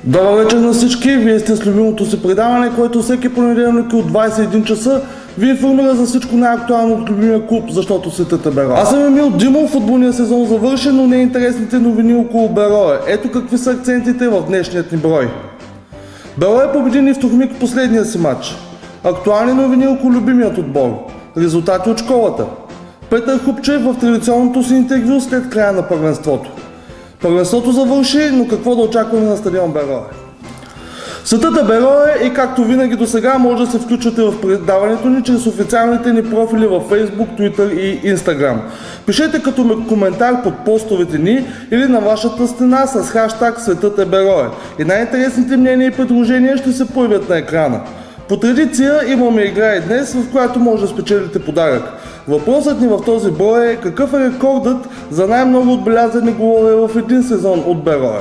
Добър вечер на всички! Вие сте с любимото си предаване, което всеки понеделник от 21 часа ви информира за всичко най-актуално от любимия клуб, защото светът е Берое. Аз съм Емил Димов, футболния сезон завършен, но не интересните новини около Берое. Ето какви са акцентите в днешният ни брой. Берое победи Нефтохимик в последния си матч. Актуални новини около любимият отбор. Резултати от школата. Петър Хупчев в традиционното си интервю след края на първенството. Първенството завърши, но какво да очакваме на стадион Берое? Светът е Берое и както винаги до сега може да се включвате в предаването ни чрез официалните ни профили във Facebook, Twitter и Instagram. Пишете като коментар под постовете ни или на вашата стена с хаштаг Светът е Берое. И най-интересните мнения и предложения ще се появят на екрана. По традиция имаме игра и днес, в която може да спечелите подарък. Въпросът ни в този брой е какъв е рекордът за най-много отбелязани голове в един сезон от Берое.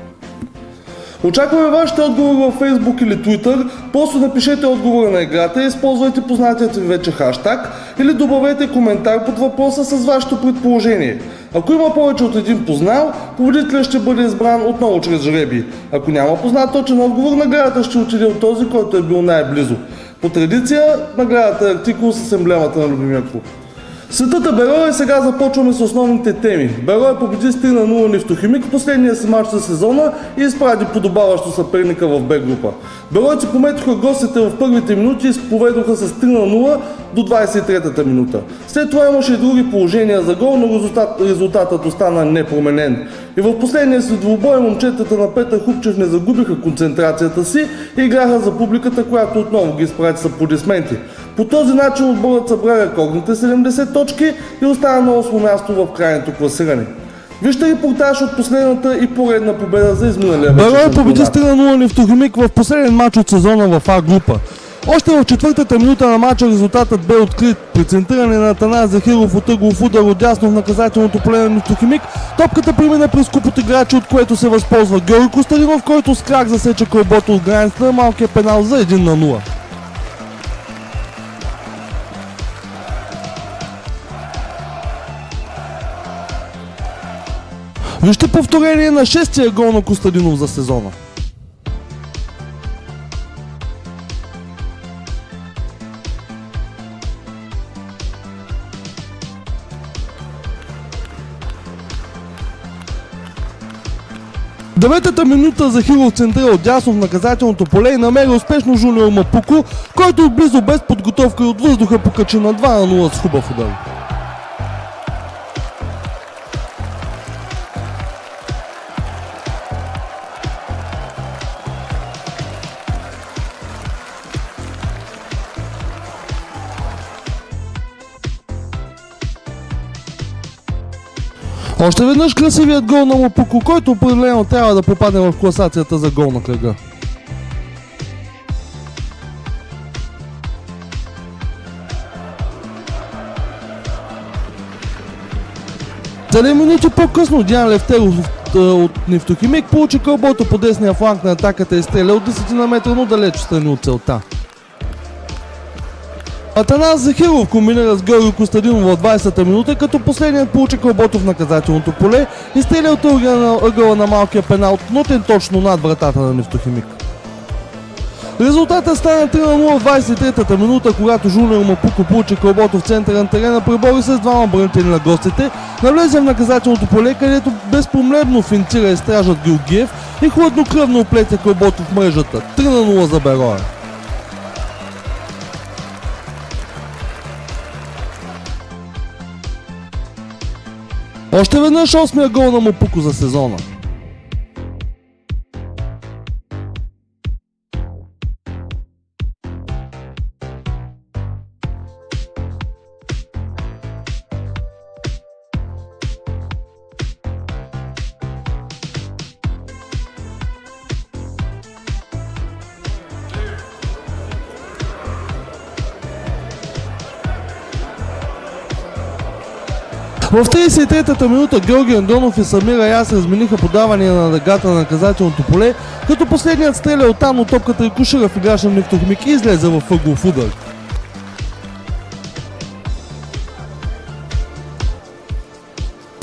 Очакваме вашите отговори във Facebook или Twitter, просто напишете отговора на играта и използвайте познатият ви вече хаштаг или добавете коментар под въпроса с вашето предположение. Ако има повече от един познал, победителят ще бъде избран отново чрез жребий. Ако няма познат точен отговор, наградата ще отиде от този, който е бил най-близо. По традиция, наградата е артикул с емблемата на любимия клуб. Светът е Берое, сега започваме с основните теми. Берое победи с 3-0 Нефтохимик в последния си матч за сезона и изпради подобаващо съперника в Б група. Беройци пометоха гостите в първите минути и се поведоха с 3-0 до 23-та минута. След това имаше и други положения за гол, но резултатът остана непроменен. И в последния си двубой момчетата на Петър Хупчев не загубиха концентрацията си и играха за публиката, която отново ги изпрати с аплодисменти. По този начин отборът събра рекордните 70 точки и остана на 8 място в крайното класиране. Вижте репортаж от последната и поредна победа за изминалия вечер. Берое победи с 3-0 Нефтохимик в последен матч от сезона в А група. Още в четвъртата минута на матча резултатът бе открит. При центриране на Атанас Захиров от ъглов удар отдясно в наказателното поле на Нефтохимик, топката премина през куп от играчи, от което се възползва Георги Костадинов, който с крак засече кълбото от границата на малкия пенал за 1-0. Вижте повторение на шестия гол на Костадинов за сезона. Деветата минута Захиров центрира отдясно в наказателното поле и намери успешно Жулио Мапуко, който отблизо без подготовка и от въздуха покачи на 2-0 с хубав удар. Още веднъж красивият гол на Мапуко, който определено трябва да попадне в класацията за гол на кръга. За минути по-късно Диан Левтеров от Нефтохимик получи кълбото по десния фланг на атаката и стреля от 10 на метра, но далеч страни от целта. Атанас Захиров комбинира с Георги Костадинов в 20-та минута, като последният получи кълбото в наказателното поле и стреля от ъгъла на малкия пенал, ткнутен точно над вратата на Нефтохимик. Резултатът стана 3-0 в 23-та минута, когато Жулио Мапуко получи кълбото в центъра на терена, пребори се с двама бранители на гостите, навлезе в наказателното поле, където безпроблемно финтира и стражът Георгиев и хладнокръвно оплете кълбото в мрежата. 3-0 за Берое. Още веднъж 8-я гол на Мапуко за сезона. В 33-та минута Георги Андонов и Самир Аяс размениха подавания на дъгата на наказателното поле, като последният стреля оттам, но топката рикошира в играч на Нефтохимик и излезе в ъглов удар.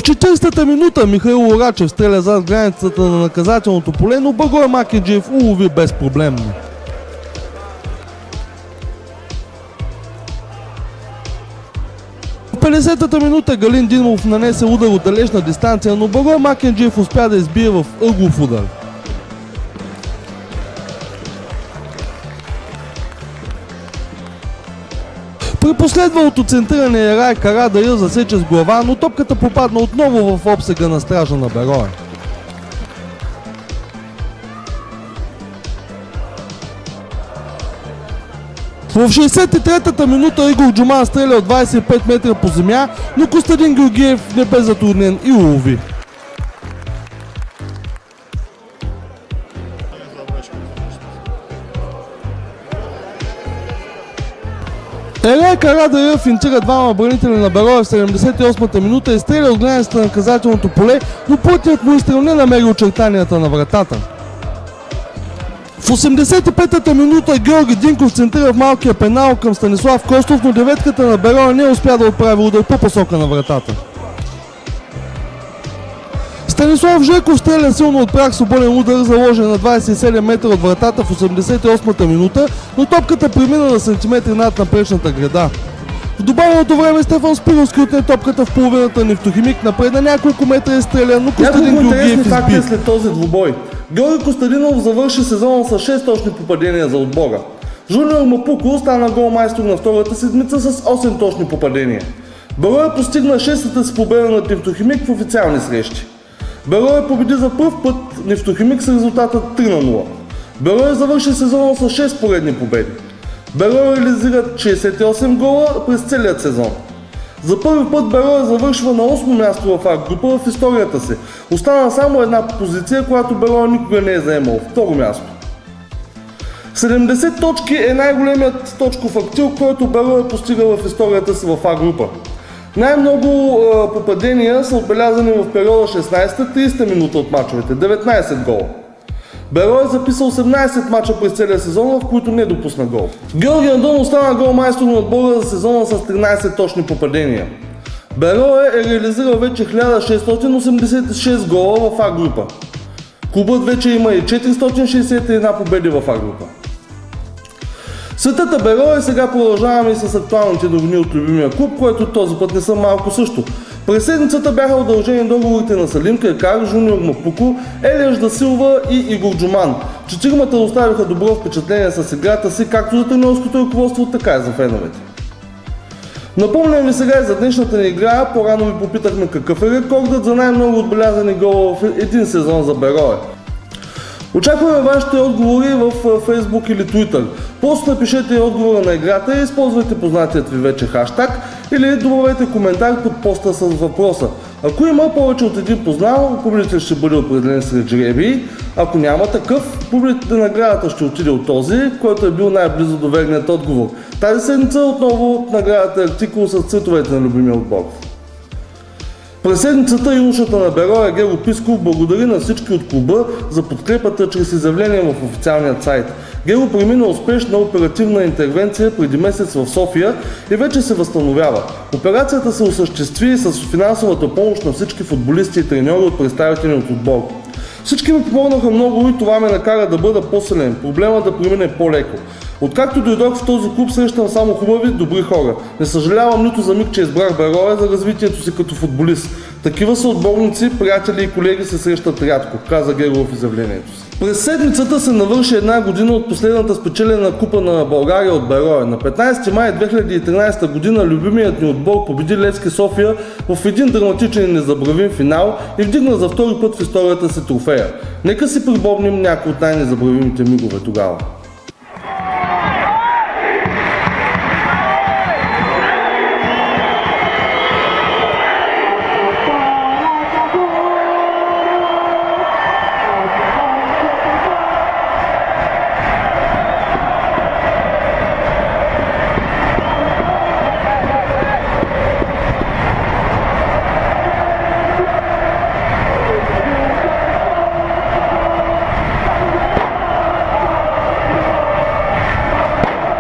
В 40-та минута Михаил Лорачев стреля зад границата на наказателното поле, но Благой Македжиев улови безпроблемно. В 50-та минута Галин Димов нанесе удар от далечна дистанция, но Благой Македжиев успя да избие в ъглов удар. При последвалото центриране Рай Карадайъ засече с глава, но топката попадна отново в обсега на стража на Берое. В 63-та минута Игор Джуман стреля от 25 метра по земя, но Костадин Георгиев не бе затруднен и улови. Рай Карадайъ финтира двама бранители на Берое в 78-та минута и стреля от границата на наказателното поле, но плътният му изстрел не намери очертанията на вратата. В 85-та минута Георги Динков центрира в малкия пенал към Станислав Костов, но деветката на Берое не успя да отправи удар по посока на вратата. Станислав Жеков стреля силно от прах свободен удар, заложен на 27 метра от вратата в 88-та минута, но топката премина на сантиметри над напречната града. В добавеното време Стефан Спировски отне топката в половината Нефтохимик, напред на няколко метра е стрелян, но Костадин Георгиев изби. След този двубой. Георги Костадинов завърши сезона с 6 точни попадения за отбора. Жуниор Мапуко стана голмайстор на втората седмица с 8 точни попадения. Берое постигна 6-та си победа на Нефтохимик в официални срещи. Берое победи за пръв път Нефтохимик с резултата 3-0. Берое завърши сезона с 6 поредни победи. Берое реализира 68 гола през целият сезон. За първи път Берое завършва на 8 място в А група в историята си. Остана само една позиция, която Берое никога не е заемал. Второ място. 70 точки е най-големият точков актив, който Берое постига в историята си в А група. Най-много попадения са отбелязани в периода 16-30 минута от мачовете – 19 гола. Берое записа 18 мача през целия сезон, в които не допусна гол. Георги Андонов стана голмайстор на отбора за сезона с 13 точни попадения. Берое е реализирал вече 1686 гола в А група. Клубът вече има и 461 победи в А група. Светът е Берое, сега продължаваме и с актуалните новини от любимия клуб, което този път не са малко също. През седмицата бяха удължени договорите на Салим Кайкар, Жуниор Мапуко, Елиаш да Силва и Игор Джуман. Четиримата оставиха добро впечатление с играта си, както за тренерското ръководство, така и за феновете. Напомням ви сега и за днешната ни игра. По-рано ви попитахме какъв е рекордът за най-много отбелязани гола в един сезон за Берое. Очакваме вашите отговори в Facebook или Twitter. Просто напишете отговора на играта и използвайте познатият ви вече хаштаг или добавете коментар под поста с въпроса. Ако има повече от един познал, победител ще бъде определен сред жребии. Ако няма такъв, победителят на наградата ще отиде от този, който е бил най-близо до верният отговор. Тази седмица отново наградата е артикул с цветовете на любимия отбор. През седмицата юношата на Берое Геро Писков благодари на всички от клуба за подкрепата чрез изявление в официалният сайт. Геро премина успешна оперативна интервенция преди месец в София и вече се възстановява. Операцията се осъществи с финансовата помощ на всички футболисти и треньори от представители от отбор. Всички ми помогнаха много и това ме накара да бъда по-силен, проблема да премине по-леко. Откакто дойдох в този клуб, срещам само хубави, добри хора. Не съжалявам нито за миг, че избрах Берое за развитието си като футболист. Такива са отборници, приятели и колеги се срещат рядко, каза Геро в изявлението си. През седмицата се навърши една година от последната спечелена купа на България от Берое. На 15 май 2013 година любимият ни отбор победи Левски София в един драматичен и незабравим финал и вдигна за втори път в историята си трофея. Нека си припомним някои от най-незабравимите мигове тогава.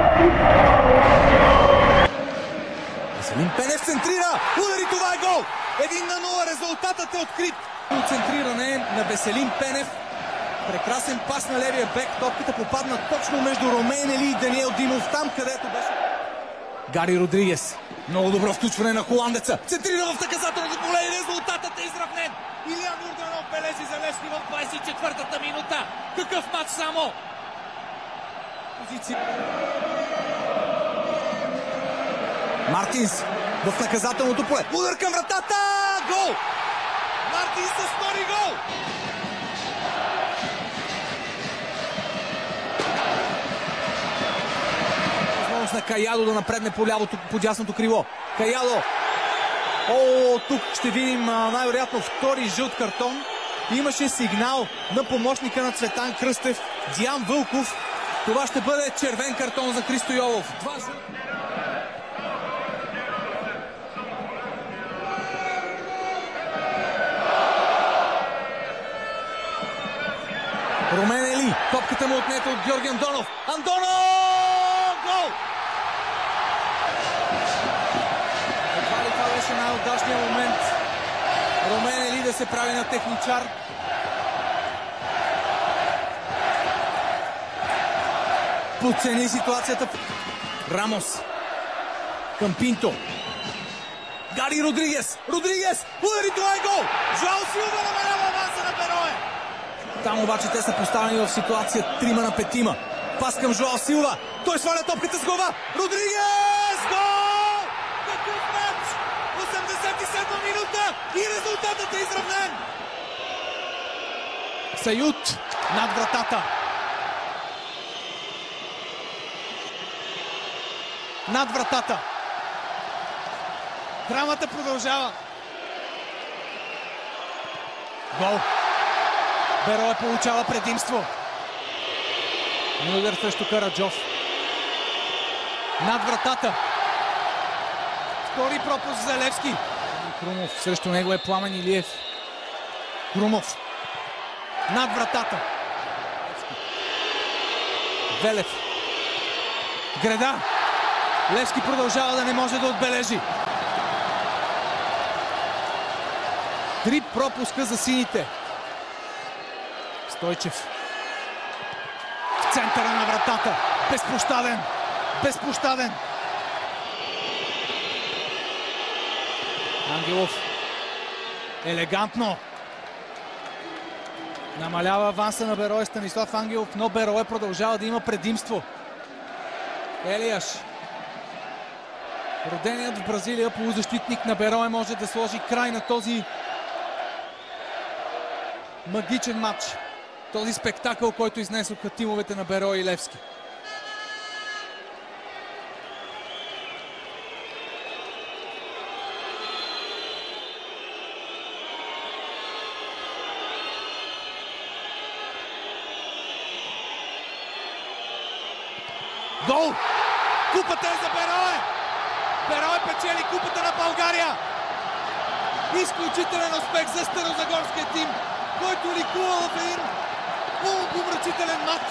Веселин Пенев центрира, удари, това е гол! 1-0, резултатът е открит. Концентриране на Веселин Пенев. Прекрасен пас на левия бек. Топката попадна точно между Ромейн Ели и Даниел Димов, там където беше Гари Родригес. Много добро включване на холандеца. Центрира в наказателното поле и резултатът е изравнен. Илиян Йорданов бележи за Левски в 24-та минута. Какъв матч само! Позиция. Мартинс в наказателното поле. Удар към вратата! Гол! Мартинс с втори гол! Възможност на Каядо да напредне по лявото, по дясното крило. Каядо! Тук ще видим най-вероятно втори жълт картон. Имаше сигнал на помощника на Цветан Кръстев, Диан Вълков. Това ще бъде червен картон за Христо Йолов. Ромейн Ели. Топката му отнета от Георги Андонов. Андонов! Гол! Едва ли това беше най-удачният момент Ромейн Ели да се прави на техничар. Подцени ситуацията. Рамос. Към Пинто. Гари Родригес. Родригес! Удари, това е гол! Жоао Силва намалява аванса на Берое. Там обаче те са поставени в ситуация 3-5. Пас към Жоао Силва. Той сваля топката с глава. Родригес! Гол! Какъв матч! 87 минута и резултатът е изравнен. Сают над вратата. Над вратата. Драмата продължава. Гол. Берое получава предимство. Удар срещу Караджов. Над вратата. Втори пропуск за Левски. Крумов. Срещу него е Пламен Илиев. Крумов. Над вратата. Велев. Греда. Левски продължава да не може да отбележи. 3 пропуска за сините. Стойчев. В центъра на вратата. Безпощаден. Безпощаден. Ангелов. Елегантно. Намалява аванса на Берое Станислав Ангелов, но Берое продължава да има предимство. Елияш. Роденият в Бразилия полузащитник на Берое може да сложи край на този магичен матч. Този спектакъл, който изнесоха тимовете на Берое и Левски. Гол! Купата е за Берое! Берое печели купата на България! Изключителен успех за старозагорския тим, който ликува в един полупомрачителен матч.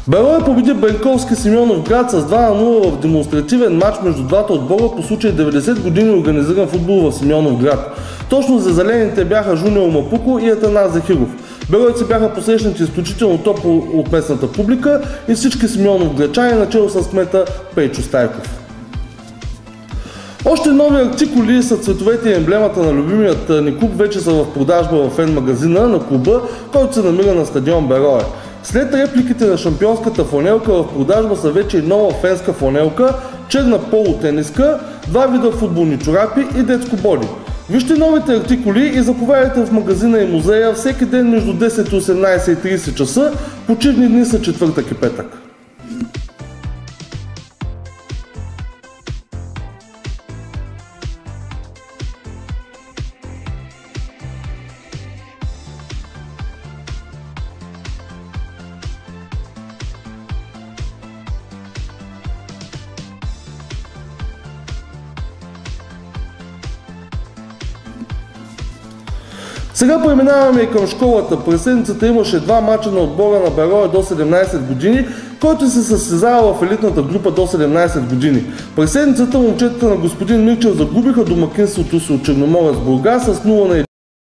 Берое победи Бенковски Симеонов град с 2-0 в демонстративен матч между двата отбора по случай 90 години организиран футбол в Симеонов град. Точно за зелените бяха Жуниор Мапуко и Атанас Захиров. Беройци бяха посрещнати изключително топло от местната публика и всички Симеонов грачани, начало с кмета Пейчо Стайков. Още нови артикули с цветовете и емблемата на любимият ни клуб вече са в продажба в фен магазина на клуба, който се намира на стадион Берое. След репликите на шампионската фланелка в продажба са вече и нова фенска фланелка, черна полутениска, два вида футболни чорапи и детско боди. Вижте новите артикули и заповядайте в магазина и музея всеки ден между 10 и 18:30 часа, почивни дни са четвъртък и петък. Сега преминаваме и към школата. През седмицата имаше два мача на отбора на Берое до 17 години, който се състезава в елитната група до 17 години. През седмицата момчетата на господин Мирчев загубиха домакинството си от Черноморец Бургас с 0-1.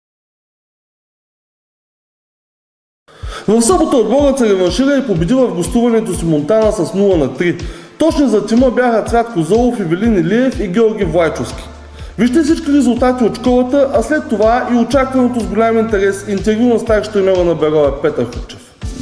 В събота отборът се реваншира и победи в гостуването си Монтана с 0-3. Точни за тима бяха Цвят Золов, Ивелин Илиев и Георги Влайчовски. Вижте всички резултати от школата, а след това и очакваното с голям интерес интервю на старши треньора на Берое Петър Хупчев.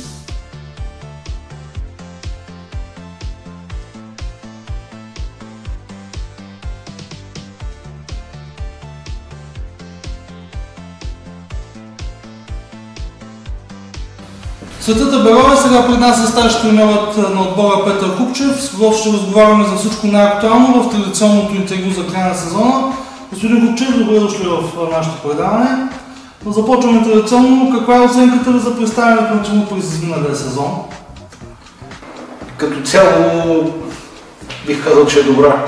Светата Берое сега пред нас е старши треньорът на отбора Петър Хупчев, с когото ще разговаряме за всичко най-актуално в традиционното интервю за края на сезона. Господин Хупчев, добре дошли в нашето предаване. Започваме традиционно. Каква е оценката ви за представянето на тима през изминалия сезон? Като цяло бих казал, че е добра.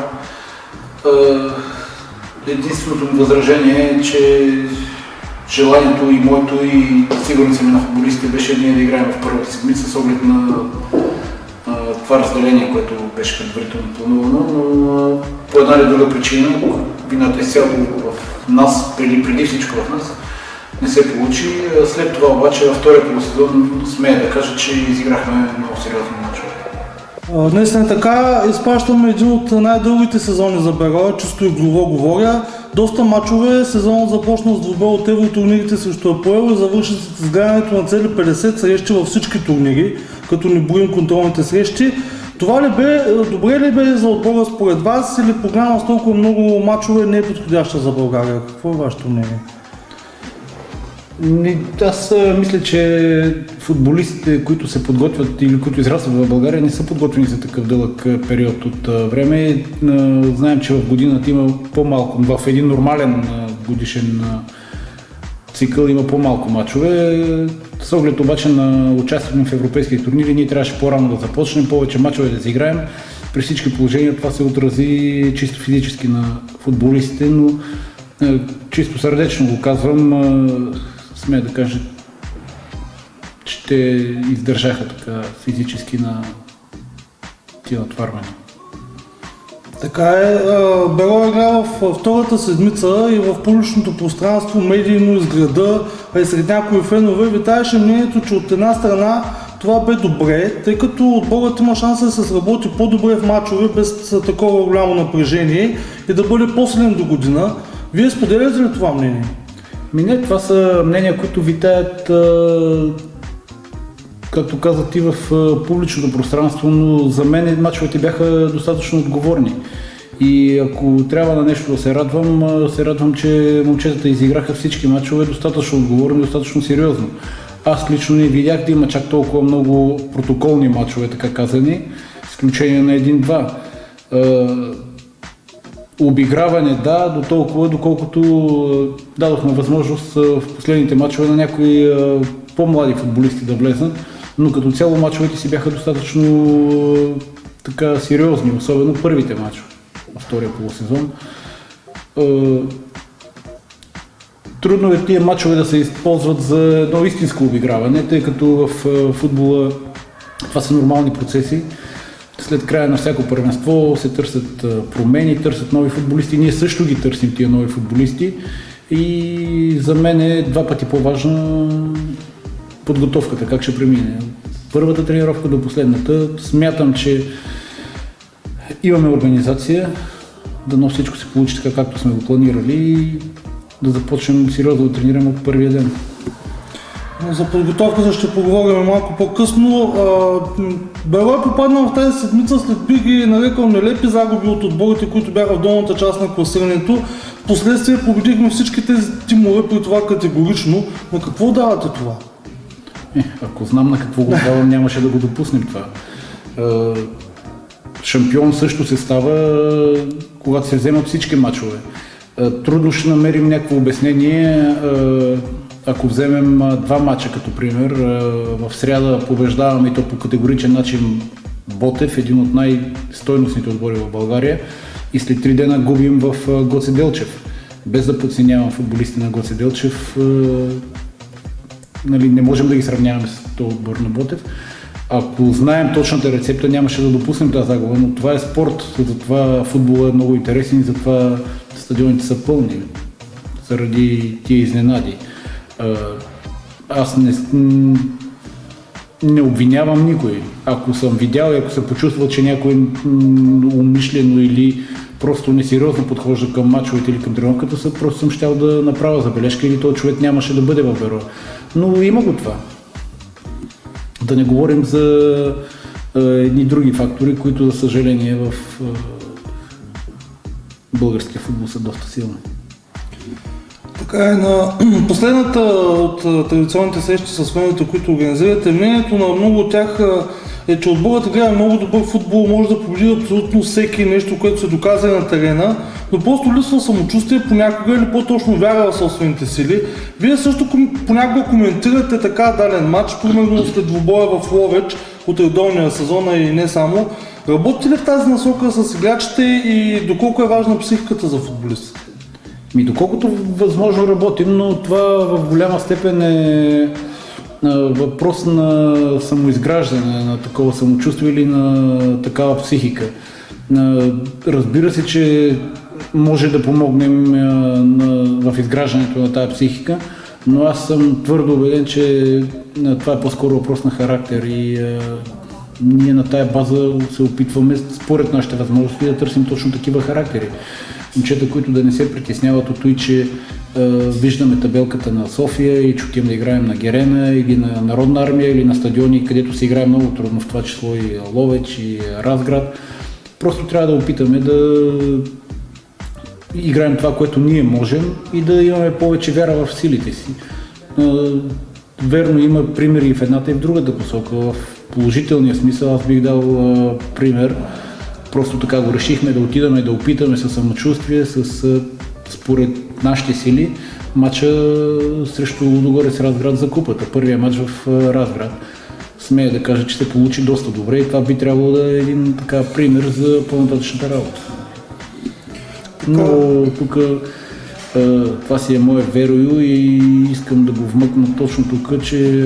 Единственото ми възражение е, че желанието и моето и сигурно съм и на футболистите беше ние да играем в първата седмица с оглед на това разделение, което беше предварително планувано, но по една или друга причина, вината е цяло в нас, преди всичко в нас, не се получи. След това обаче във втория полусезон смея да кажа, че изиграхме много сериозни мачове. Наистина така, изпращаме един от най-дългите сезони за Берое, чисто игрово говоря. Доста мачове, сезонът започна с двубой от евротурнирите срещу Апоел и завърши с изгряването на цели 50 срещи във всички турнири, като не броим контролните срещи. Това ли бе, добре ли бе за отбора според вас или програма с толкова много мачове не е подходяща за България? Какво е вашето мнение? Аз мисля, че футболистите, които се подготвят или които израстват в България, не са подготвени за такъв дълъг период от време. Знаем, че в годината има по-малко, в един нормален годишен цикъл има по-малко мачове. С оглед обаче на участието в европейски турнири, ние трябваше по-рано да започнем, повече мачове да изиграем. При всички положения това се отрази чисто физически на футболистите, но чисто сърдечно го казвам, смея да кажа, че те издържаха така физически на тия натварвания. Така е, Берое игра в втората седмица и в публичното пространство, медийно из града, а и сред някои фенове витаеше мнението, че от една страна това бе добре, тъй като отборът има шанса да се сработи по-добре в мачове без такова голямо напрежение и да бъде по-силен до година. Вие споделяте ли това мнение? Не, това са мнения, които витаят, както казах и в публичното пространство, но за мен мачовете бяха достатъчно отговорни. И ако трябва на нещо да се радвам, че момчетата изиграха всички мачове достатъчно отговорно и достатъчно сериозно. Аз лично не видях да има чак толкова много протоколни мачове, така казани, с изключение на един-два. Обиграване, да, до толкова, доколкото дадохме възможност в последните мачове на някои по-млади футболисти да влезнат, но като цяло мачовете си бяха достатъчно така сериозни, особено първите мачове на втория полусезон. Трудно е тия мачове да се използват за едно истинско обиграване, тъй като в футбола Това са нормални процеси. След края на всяко първенство се търсят промени, търсят нови футболисти. Ние също ги търсим тия нови футболисти. И за мен е 2 пъти по-важна подготовката, как ще премине. Първата тренировка до последната. Смятам, че имаме организация, дано всичко се получи така, както сме го планирали и да започнем сериозно да тренираме от първия ден. За подготовката ще поговорим малко по-късно. Берой е попаднал в тази седмица, след бих ги нарекал нелепи загуби от отборите, които бяха в долната част на класирането. Впоследствие победихме всички тези тимове, при това категорично. На какво давате това? Ако знам на какво го давам, нямаше да го допуснем това. Шампион също се става, когато се вземат всички мачове. Трудно ще намерим някакво обяснение, ако вземем 2 мача като пример. В сряда побеждаваме и то по категоричен начин Ботев, един от най-стойностните отбори в България, и след 3 дена губим в Гоце Делчев. Без да подценявам футболисти на Гоце Делчев, не можем да ги сравняваме с този отбор на Ботев. Ако знаем точната рецепта, нямаше да допуснем тази загуба, но това е спорт, затова футболът е много интересен и затова стадионите са пълни, заради тия изненади. Аз не обвинявам никой. Ако съм видял и ако се почувствал, че някой умишлено или просто несериозно подхожда към мачовете или към тренировката, просто съм щял да направя забележка или този човек нямаше да бъде в Берой. Но има го това. Да не говорим за едни други фактори, които за съжаление в българския футбол са доста силни. Така е, на последната от традиционните срещи с феновете, които организирате, мнението на много от тях е, че отборът играе много добър футбол, може да победи абсолютно всеки, нещо, което се доказа на терена, но просто липсва самочувствие понякога или по-точно вяра в собствените сили. Вие също понякога коментирате така даден матч, примерно след двубоя в Ловеч от редовния сезон и не само. Работите ли в тази насока с играчите и доколко е важна психиката за футболистите? Доколкото възможно работим, но това в голяма степен е въпрос на самоизграждане, на такова самочувствие или на такава психика. Разбира се, че може да помогнем в изграждането на тази психика, но аз съм твърдо убеден, че това е по-скоро въпрос на характер и ние на тая база се опитваме според нашите възможности да търсим точно такива характери. Момчета, които да не се притесняват от това, че виждаме табелката на София и чуким да играем на Герена или на Народна армия или на стадиони, където се играе много трудно, в това число и Ловеч и Разград. Просто трябва да опитаме да играем това, което ние можем и да имаме повече вяра в силите си. Верно, има примери и в едната и в другата посока. В положителния смисъл аз бих дал пример. Просто така го решихме да отидаме, да опитаме със самочувствие, според нашите сили, матча срещу Лудогорец Разград за купата. Първият матч в Разград. Смея да кажа, че се получи доста добре и това би трябвало да е един така пример за по-нататъчната работа. Но тук това си е мое верою и искам да го вмъкна точно тук, че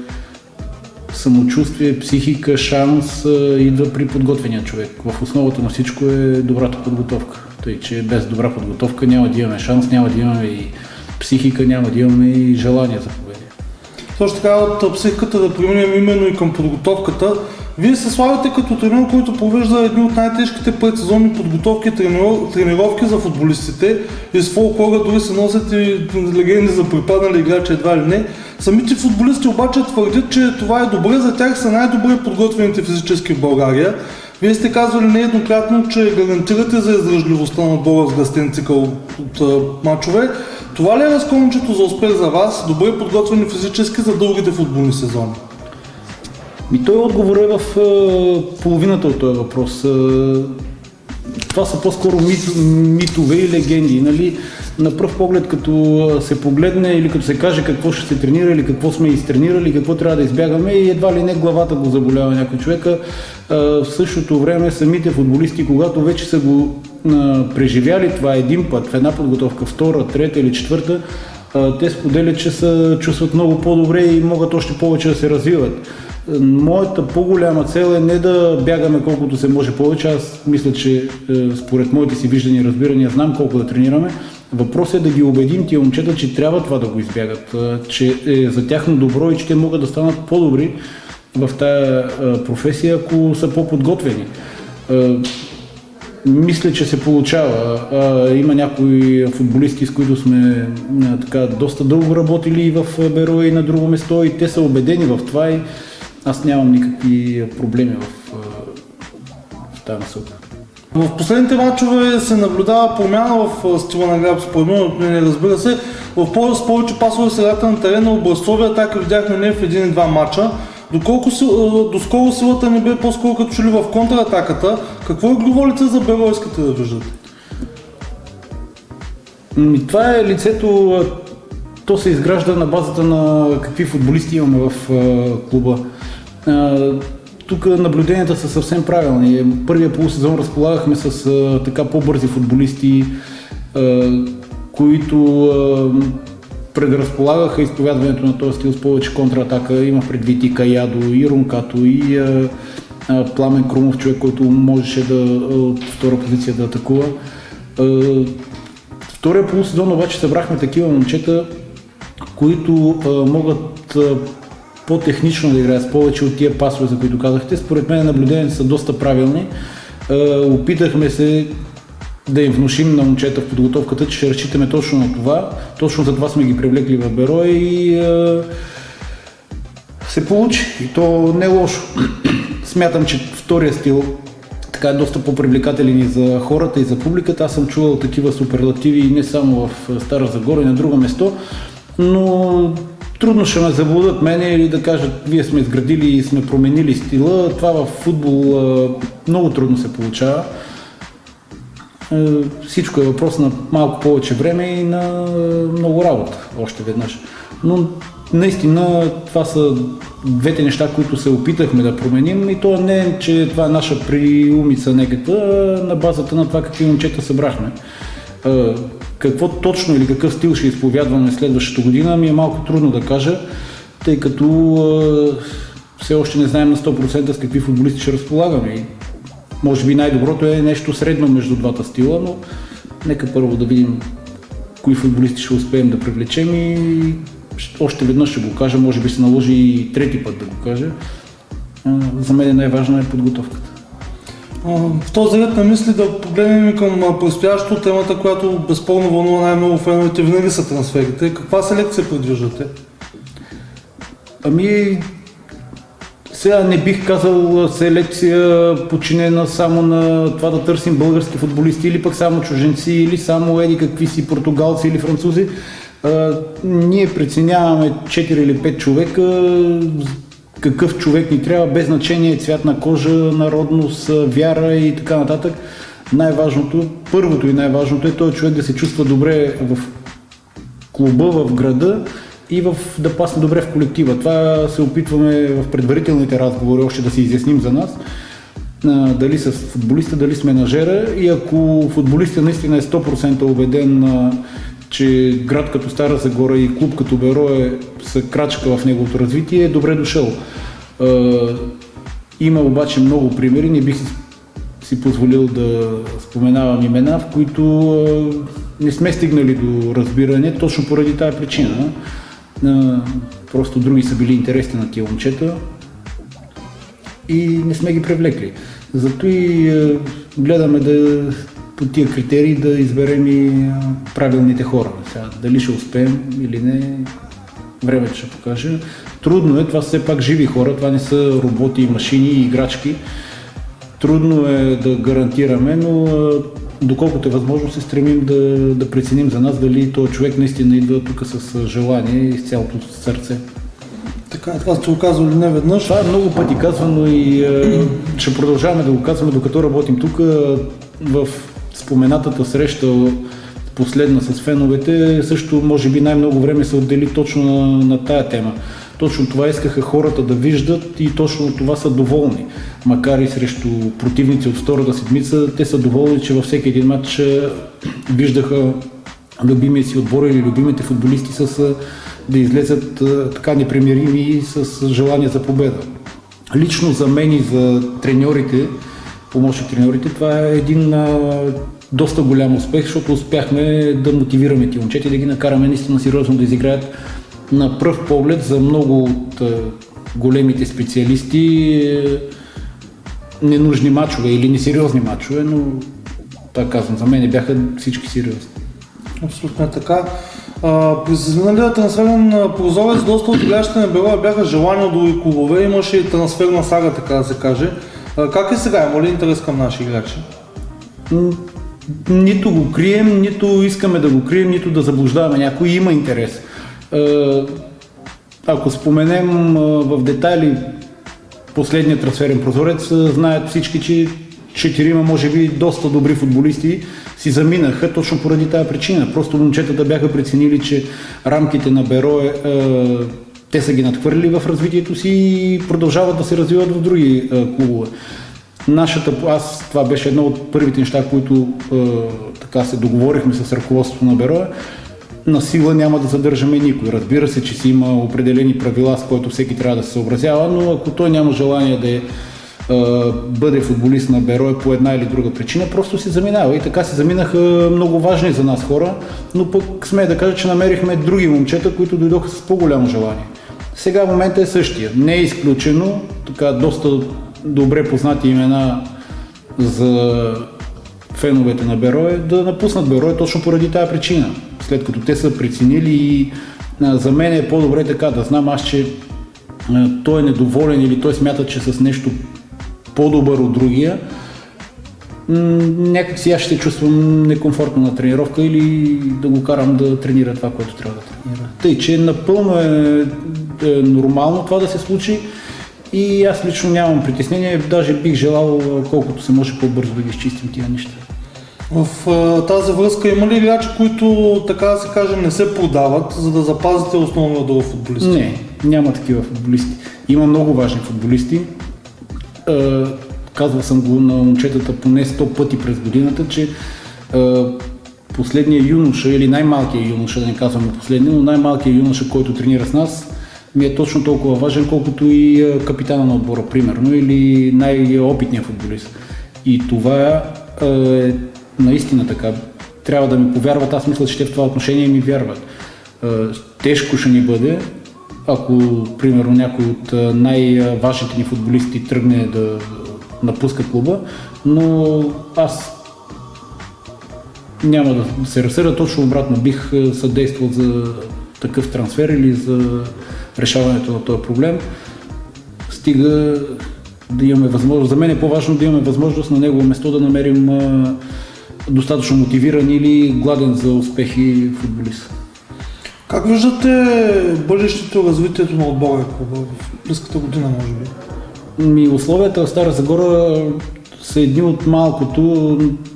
самочувствие, психика, шанс идва при подготвения човек. В основата на всичко е добрата подготовка. Тъй, че без добра подготовка няма да имаме шанс, няма да имаме и психика, няма да имаме и желание за победи. Точно така, от психиката да преминем именно и към подготовката. Вие се славите като тренер, който провежда едни от най-тежките предсезонни подготовки и тренировки за футболистите. И с фолклора дори се носят и легенди за припаднали играчи едва ли не. Самите футболисти обаче твърдят, че това е добре за тях, са най-добре подготвените физически в България. Вие сте казвали нееднократно, че гарантирате за издръжливостта на отбора с гъстен цикъл от мачове. Това ли е разкончето за успех за вас, добре подготвени физически за дългите футболни сезони? Той отговор е в половината от този въпрос. Това са по-скоро митове и легенди. Нали? На пръв поглед, като се погледне или като се каже какво ще се тренира или какво сме изтренирали, какво трябва да избягаме и едва ли не главата го заболява някой човека. В същото време самите футболисти, когато вече са го преживяли това един път, в една подготовка, втора, трета или четвърта, те споделят, че се чувстват много по-добре и могат още повече да се развиват. Моята по-голяма цел е не да бягаме колкото се може повече. Аз мисля, че според моите си виждания и разбирания знам колко да тренираме. Въпросът е да ги убедим тия момчета, че трябва това да го избягат, че е за тяхно добро и че те могат да станат по-добри в тая професия, ако са по-подготвени. Мисля, че се получава. Има някои футболисти, с които сме доста дълго работили и в Берое и на друго место, и те са убедени в това, и аз нямам никакви проблеми в тази насока. В последните матчове се наблюдава промяна в стила на игра, според мен, разбира се, с повече пасове в средата на терена, образцови атаки видяхме не в един и два матча. Доскоро силата ни бе по-скоро като че ли в контратаката. Какво игрово лице за Берое искате да виждате? Това е лицето, то се изгражда на базата на какви футболисти имаме в клуба. Тук наблюденията са съвсем правилни. Първия полусезон разполагахме с така по-бързи футболисти, които предразполагаха изповядването на този стил с повече контратака. Има предвид и Каядо, и Рункато, и Пламен Крумов, човек, който можеше от втора позиция да атакува. Втория полусезон обаче събрахме такива момчета, които могат по-технично да играят с повече от тия пасове, за които казахте. Според мен наблюденията са доста правилни. Опитахме се да им внушим на момчета в подготовката, че ще разчитаме точно на това. Точно за това сме ги привлекли в Берое и се получи. И то не е лошо. Смятам, че втория стил така е доста по-привлекателен и за хората, и за публиката. Аз съм чувал такива суперлативи не само в Стара Загора и на друго место, но трудно ще ме заблудат мене или да кажат, вие сме изградили и сме променили стила. Това в футбол много трудно се получава. Всичко е въпрос на малко повече време и на много работа, още веднъж. Но наистина това са двете неща, които се опитахме да променим, и то не е, че това е наша приумица някаква, на базата на това какви момчета събрахме. Какво точно или какъв стил ще изповядваме следващата година, ми е малко трудно да кажа, тъй като все още не знаем на 100% с какви футболисти ще разполагаме. Може би най-доброто е нещо средно между двата стила, но нека първо да видим кои футболисти ще успеем да привлечем и още веднъж ще го кажа, може би се наложи и трети път да го кажа. За мен най-важна е подготовката. В този ред на мисли да погледнем и към предстоящото, темата, която безспорно вълнува най-много феновете, винаги са трансферите. Каква селекция предвиждате? Сега не бих казал селекция подчинена само на това да търсим български футболисти или пък само чуженци или само какви си португалци или французи. Ние преценяваме 4 или 5 човека, какъв човек ни трябва, без значение цвят на кожа, народност, вяра и така нататък. Най-важното, първото и най-важното е този човек да се чувства добре в клуба, в града и да пасне добре в колектива. Това се опитваме в предварителните разговори още да си изясним за нас. Дали с футболиста, дали с менажера, и ако футболистът наистина е 100% убеден, че град като Стара Загора и клуб като Берое са крачка в неговото развитие, е добре дошъл. Има обаче много примери, не бих си позволил да споменавам имена, в които не сме стигнали до разбиране точно поради тая причина. Просто други са били интересни на тия момчета и не сме ги привлекли. Зато и гледаме по тия критерии да изберем и правилните хора. Сега, дали ще успеем или не, времето ще покаже. Трудно е, това са все пак живи хора, това не са роботи, машини и играчки. Трудно е да гарантираме, но доколкото е възможно се стремим да преценим за нас дали този човек наистина идва тук с желание и с цялото сърце. Така, това сте го казвали не веднъж. Това е много пъти казвано и ще продължаваме да го казваме докато работим тук. В споменатата среща последна с феновете също може би най-много време се отдели точно на тая тема. Точно това искаха хората да виждат и точно това са доволни. Макар и срещу противници от втората седмица, те са доволни, че във всеки един матч виждаха любимия си отбор или любимите футболисти да излезат така непримирими и с желание за победа. лично за мен и за треньорите, помощник треньорите, това е един доста голям успех, защото успяхме да мотивираме тия момчета и да ги накараме наистина сериозно да изиграят на пръв поглед за много от големите специалисти ненужни мачове или несериозни мачове, но така казвам, за мен бяха всички сериозни. Абсолютно така. През изминалия трансферен прозорец доста от играчите на Берое бяха желани от други клубове, имаше и трансферна сага, така да се каже. Как е сега? Има ли интерес към наши играчи? Нито го крием, нито искаме да го крием, нито да заблуждаваме някой. Има интерес. Ако споменем в детайли последния трансферен прозорец, знаят всички, че 4 може би доста добри футболисти си заминаха точно поради тази причина. Просто момчетата бяха преценили, че рамките на Берое те са ги надхвърлили в развитието си и продължават да се развиват в други клубове. Това беше едно от първите неща, които така се договорихме с ръководството на Берое. На сила няма да задържаме никой. Разбира се, че си има определени правила, с които всеки трябва да се съобразява, но ако той няма желание да бъде футболист на Берое по една или друга причина, просто се заминава. И така се заминаха много важни за нас хора, но пък смея да кажа, че намерихме други момчета, които дойдоха с по-голямо желание. Сега момента е същия. Не е изключено, така доста добре познати имена за феновете на Берое да напуснат Берое точно поради тази причина. След като те са преценили и за мен е по-добре така да знам аз, че той е недоволен или той смята, че с нещо по-добър от другия, някак си аз ще чувствам некомфортно на тренировка или да го карам да тренира това, което трябва да тренира. Тъй, че напълно е нормално това да се случи и аз лично нямам притеснение, даже бих желал колкото се може по-бързо да ги изчистим тия неща. В тази връзка има ли играчи, които, така да се каже, не се продават, за да запазите основния отдел футболисти? Не, няма такива футболисти. Има много важни футболисти. Казвал съм го на момчетата поне 100 пъти през годината, че последният юноша или най-малкият юноша, да не казваме последния, но най-малкият юноша, който тренира с нас, ми е точно толкова важен, колкото и капитана на отбора, примерно, или най-опитният футболист. И това е наистина така. Трябва да ми повярват, аз мисля, че те в това отношение ми вярват. Тежко ще ни бъде, ако, примерно, някой от най-важните ни футболисти тръгне да напуска клуба, но аз няма да се разсърда, точно обратно бих съдействал за такъв трансфер или за решаването на този проблем. Стига да имаме възможност. За мен е по-важно да имаме възможност на негово место да намерим достатъчно мотивиран или гладен за успехи футболист. Как виждате бъдещето развитието на отбора в близката година, може би? Условията в Стара Загора са едни от малкото.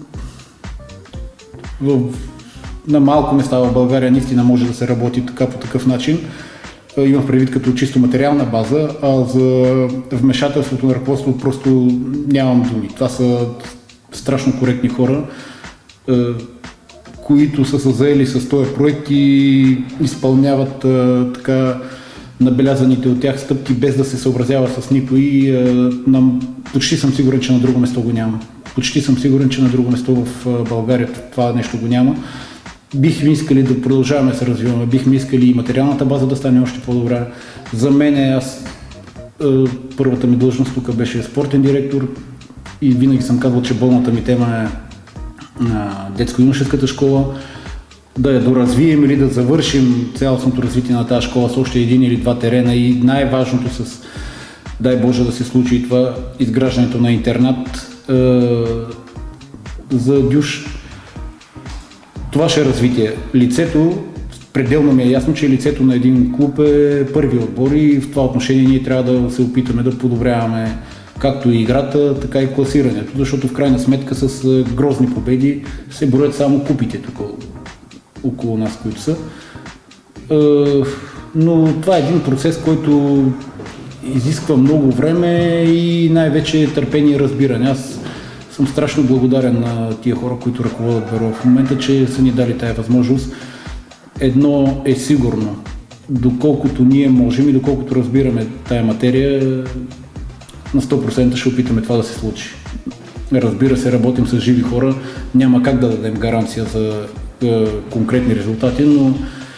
На малко места в България наистина може да се работи така по такъв начин. Имам предвид като чисто материална база, а за вмешателството на ръководството просто нямам думи. Това са страшно коректни хора, които са се заели с този проект и изпълняват така набелязаните от тях стъпки, без да се съобразява с никой. Почти съм сигурен, че на друго место го няма. Почти съм сигурен, че на друго место в България това нещо го няма. Бихме искали да продължаваме да се развиваме, бихме искали и материалната база да стане още по-добра. За мен първата ми длъжност тук беше спортен директор и винаги съм казвал, че болната ми тема е детско-юношеската школа. Да я доразвием или да завършим цялостното развитие на тази школа с още един или два терена и най-важното дай Боже да се случи това, изграждането на интернат за Дюш. Това ще е развитие. Лицето, пределно ми е ясно, че лицето на един клуб е първи отбор и в това отношение ние трябва да се опитаме да подобряваме както и играта, така и класирането, защото в крайна сметка с грозни победи се броят само купите тук около нас, които са. Но това е един процес, който изисква много време и най-вече търпение и разбиране. Аз съм страшно благодарен на тия хора, които ръководят Берое в момента, че са ни дали тая възможност. Едно е сигурно, доколкото ние можем и доколкото разбираме тая материя, на 100% ще опитаме това да се случи. Разбира се, работим с живи хора, няма как да дадем гаранция за конкретни резултати, но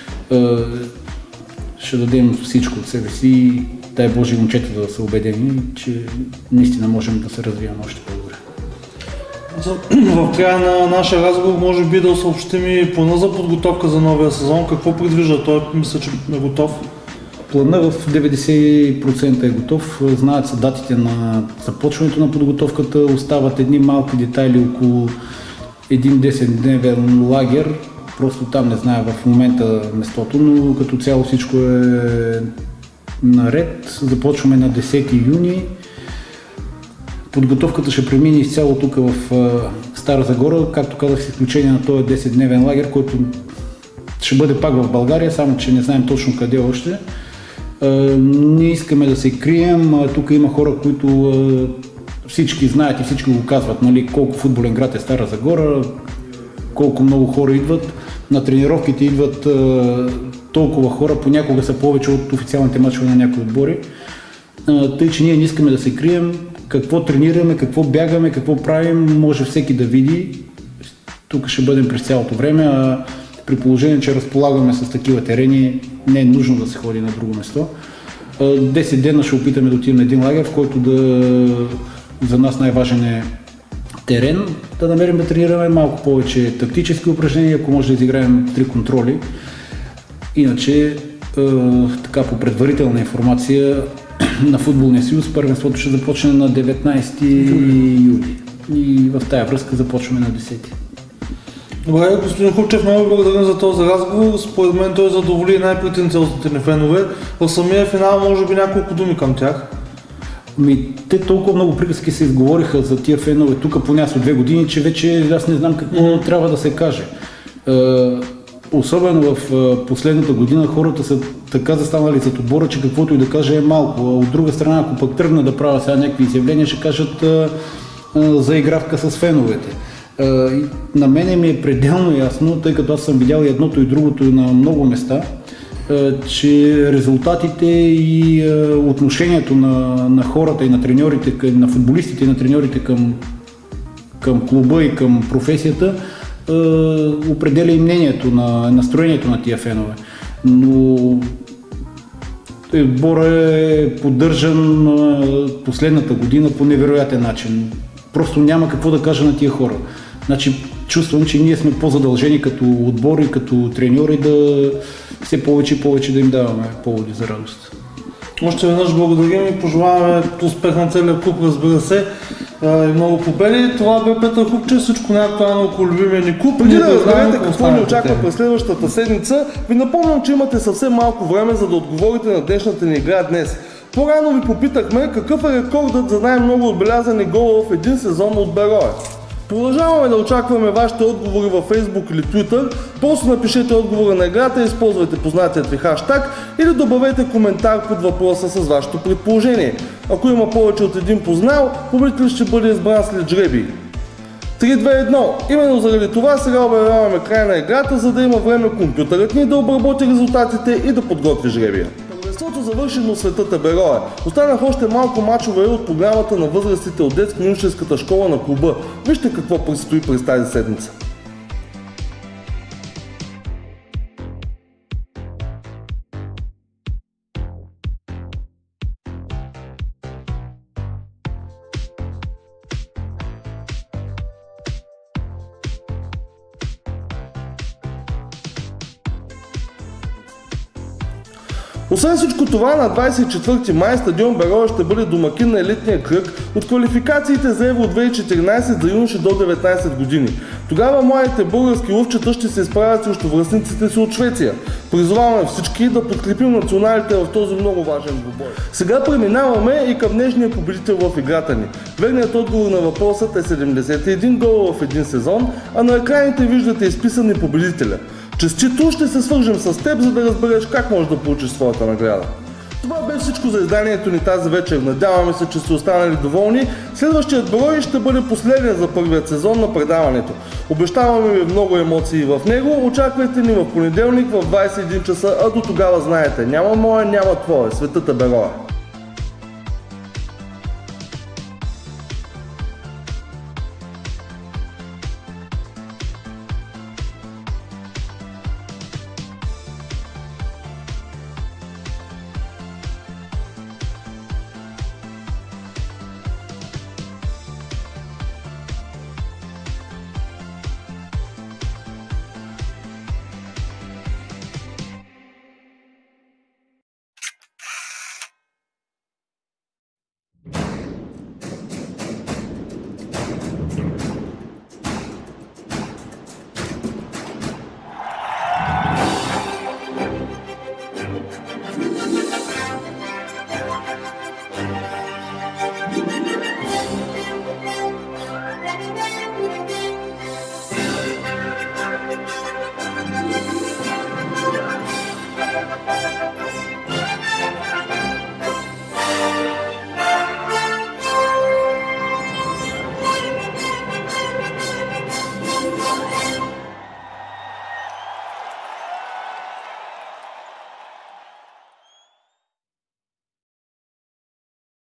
ще дадем всичко от себе си и дай Боже момчета да са убедени, че наистина можем да се развием още по-добре. В края на нашия разговор може би да съобщим и плана за подготовка за новия сезон. Какво предвижда той? Мисля, че е готов. Плана в 90% е готов. Знаят се датите на започването на подготовката. Остават едни малки детайли около един 10-дневен лагер. Просто там не знае в момента местото, но като цяло всичко е наред. Започваме на 10 юни. Подготовката ще премине изцяло тук в Стара Загора, както казах, с изключение на този 10-дневен лагер, който ще бъде пак в България, само че не знаем точно къде още. Ние искаме да се крием, тук има хора, които всички знаят и всички го казват, нали, колко футболен град е Стара Загора, колко много хора идват. На тренировките идват толкова хора, понякога са повече от официалните мачове на някои отбори. Тъй, че ние не искаме да се крием. Какво тренираме, какво бягаме, какво правим, може всеки да види. Тук ще бъдем през цялото време, а при положение, че разполагаме с такива терени, не е нужно да се ходи на друго место. 10 дена ще опитаме да отидем на един лагер, в който за нас най-важен е терен, да намерим да тренираме малко повече тактически упражнения, ако може да изиграем 3 контроли. Иначе, така по предварителна информация, на Футболния съюз първенството ще започне на 19 юли и в тая връзка започваме на 10. Добре, господин Хубчев, много благодарим за този разговор. Според мен той задоволи най-претенциозните ни фенове. В самия финал може би няколко думи към тях. Те толкова много приказки се изговориха за тия фенове тук поне от 2 години, че вече аз не знам какво трябва да се каже. Особено в последната година хората са така застанали зад отбора, че каквото и да каже е малко. А от друга страна, ако пък тръгна да правя сега някакви изявления, ще кажат за игравка с феновете. На мене ми е пределно ясно, тъй като аз съм видял и едното и другото на много места, че резултатите и отношението на хората и на треньорите, на футболистите и на треньорите към клуба и към професията определя и мнението настроението на тия фенове. Но отборът е поддържан последната година по невероятен начин. Просто няма какво да кажа на тия хора. Значи, чувствам, че ние сме по-задължени като отбор и като треньори да все повече и повече да им даваме поводи за радост. Още веднъж благодарим и пожелаваме успех на целия клуб, разбира се, и много победи. Това бе Петър Хубчев, всичко неактуално около любимия ни клуб. Преди да разберете какво ни очаква през следващата седмица, ви напомням, че имате съвсем малко време, за да отговорите на днешната ни игра днес. По-рано ви попитахме какъв е рекордът за най-много отбелязани гола в един сезон от Берое. Продължаваме да очакваме вашите отговори във Facebook или Twitter. Просто напишете отговора на играта, използвайте познатият ви хаштаг или добавете коментар под въпроса с вашето предположение. Ако има повече от един познал, победител ще бъде избран след жребий. 3-2-1. Именно заради това сега обявяваме край на играта, за да има време компютърът ни да обработи резултатите и да подготви жребия. Първенството завърши, но светът е Берое. Останах още малко мачове от програмата на възрастите от детско-юношеската школа на клуба. Вижте какво предстои през тази седмица. Освен всичко това, на 24 май стадион Берое ще бъде домакин на елитния кръг от квалификациите за Евро 2014 за юноши до 19 години. Тогава младите български лъвчета ще се изправят срещу връстниците си от Швеция. Призоваваме всички да подкрепим националите в този много важен двубой. Сега преминаваме и към днешния победител в играта ни. Верният отговор на въпросът е 71 гола в един сезон, а на екраните виждате изписани победителя. Честито, ще се свържем с теб, за да разбереш как можеш да получиш своята награда. Това бе всичко за изданието ни тази вечер. Надяваме се, че сте останали доволни. Следващият брой ще бъде последен за първият сезон на предаването. Обещаваме ви много емоции в него. Очаквайте ни в понеделник в 21 часа, а до тогава знаете, няма мое, няма твое. Светът е Берое.